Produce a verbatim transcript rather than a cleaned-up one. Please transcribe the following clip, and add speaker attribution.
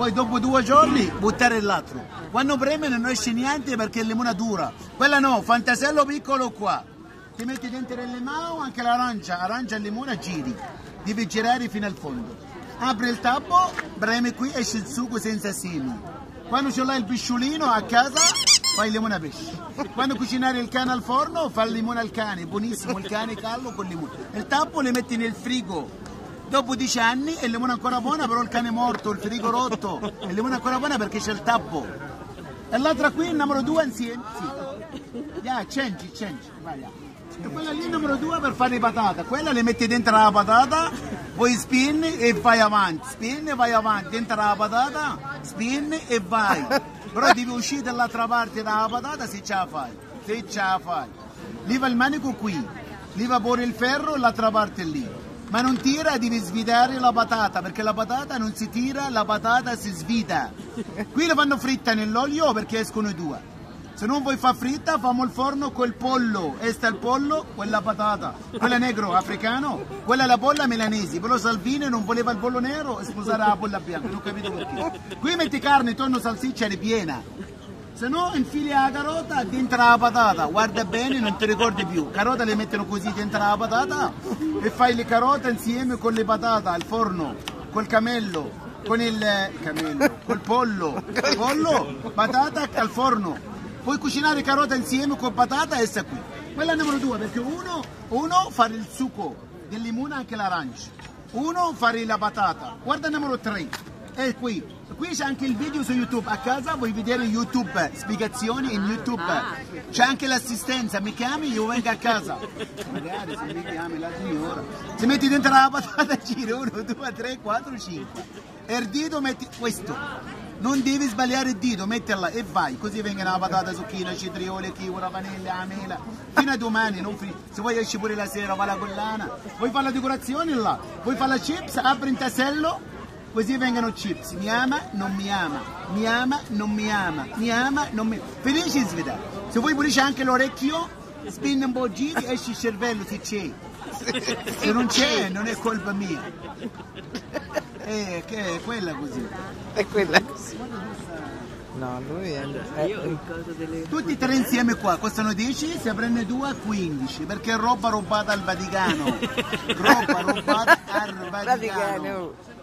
Speaker 1: poi dopo due giorni buttare l'altro. Quando preme non esce niente perché il limone dura. Quella no, fantasello piccolo qua. Ti metti dentro il limone anche l'arancia, arancia e limone giri. Devi girare fino al fondo. Apri il tappo, premi qui, esce il succo senza semi. Quando ce l'hai il pisciolino a casa, fai il limone a pesce. Quando cucinare il cane al forno, fai il limone al cane, buonissimo, il cane caldo con il limone. Il tappo lo metti nel frigo. Dopo dieci anni il limone è ancora buono, però il cane è morto, il frigo rotto. Il limone è ancora buono perché c'è il tappo. E l'altra qui, il numero due insieme. Sì. Yeah, change, change. Vai, yeah. E quella lì numero due per fare le patate. Quella le metti dentro la patata, poi spin e vai avanti. Spin e vai avanti. Dentro la patata, spin e vai. Però devi uscire dall'altra parte dalla patata se ce la fai. Se ce la fai. Liva il manico qui. Liva pure il ferro l'altra parte lì. Ma non tira, devi svitare la patata, perché la patata non si tira, la patata si svita. Qui la fanno fritta nell'olio perché escono i due. Se non vuoi far fritta, famo il forno col pollo. Esta il pollo, quella patata. Quella negro, africano, quella la polla milanese. Però Salvini non voleva il pollo nero e sposare la polla bianca, non ho capito perché. Qui metti carne, tonno, salsiccia ripiena. Se no infili la carota dentro la patata, guarda bene, non ti ricordi più. Carota le mettono così dentro la patata e fai le carote insieme con le patate al forno, col camello, con il camello, col pollo, pollo, patata al forno. Puoi cucinare carota insieme con patata e sta qui. Quella è il numero due, perché uno, uno fare il succo del limone anche l'arancia, uno fare la patata. Guarda il numero tre, è qui. Qui c'è anche il video su YouTube, a casa vuoi vedere YouTube, spiegazioni in YouTube. C'è anche l'assistenza, mi chiami, io vengo a casa. Magari se mi chiami la signora. Se metti dentro la patata giri uno, due, tre, quattro, cinque. E il dito metti questo. Non devi sbagliare il dito, metterla e vai, così vengono la patata, zucchina, cetriole, kiwi, la vaniglia, la mela. Fino a domani, non finire. Se vuoi esci pure la sera, va la collana. Vuoi fare la decorazione là? Vuoi fare la chips? Apri un tassello, così vengono chips. Mi ama, non mi ama. Mi ama, non mi ama. Mi ama, non mi ama. Felice in svita. Se vuoi pulisci anche l'orecchio, spin un po' giri, esci il cervello se c'è. Se non c'è, non è colpa mia. Eh, che è quella così.
Speaker 2: È quella così. No, lui è... è...
Speaker 1: Tutti e tre insieme qua, costano dieci, se prende due quindici, perché è roba rubata al Vaticano. Roba rubata al Vaticano.